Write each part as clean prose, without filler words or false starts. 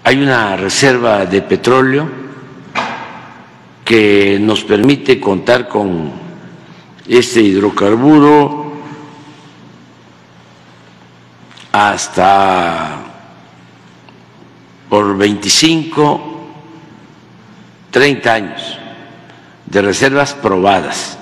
hay una reserva de petróleo que nos permite contar con este hidrocarburo hasta por 25, 30 años de reservas probadas.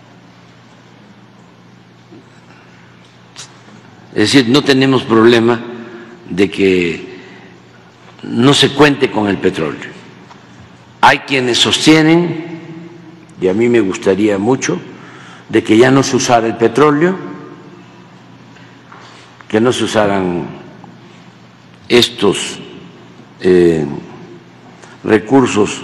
Es decir, no tenemos problema de que no se cuente con el petróleo. Hay quienes sostienen, y a mí me gustaría mucho, de que ya no se usara el petróleo, que no se usaran estos recursos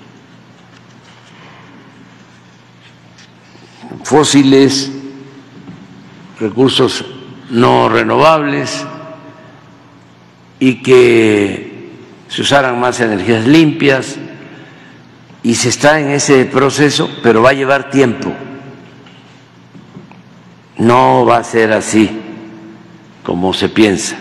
fósiles, recursos no renovables, y que se usaran más energías limpias, y se está en ese proceso, pero va a llevar tiempo. No va a ser así como se piensa,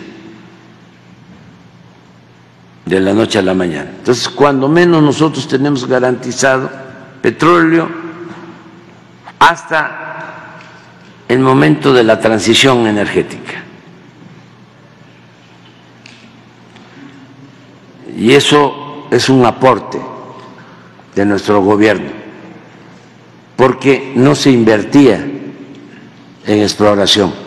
de la noche a la mañana. Entonces, cuando menos nosotros tenemos garantizado petróleo hasta el momento de la transición energética. Y eso es un aporte de nuestro gobierno, porque no se invertía en exploración.